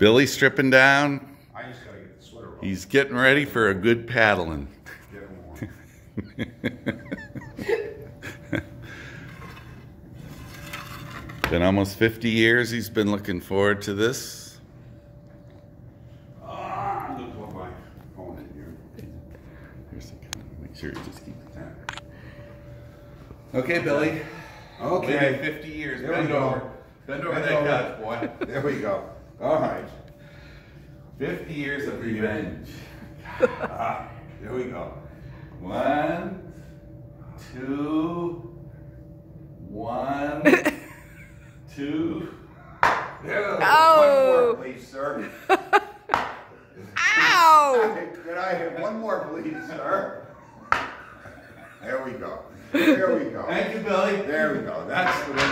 Billy stripping down. I just gotta get the sweater on. He's getting ready for a good paddling. Been almost 50 years he's been looking forward to this. I'm gonna put my phone in here. Here's the camera. Make sure you just keep it down. Okay, Billy. Okay. 50 years. There we Bend go. over. Bend over that couch, boy. There we go. All right. 50 years of revenge. There we go. 1, 2, 1, 2. Yeah, Oh. one more, please, sir. Ow! Can I have one more, please, sir? There we go. There we go. Thank you, Billy. There we go. That's the way.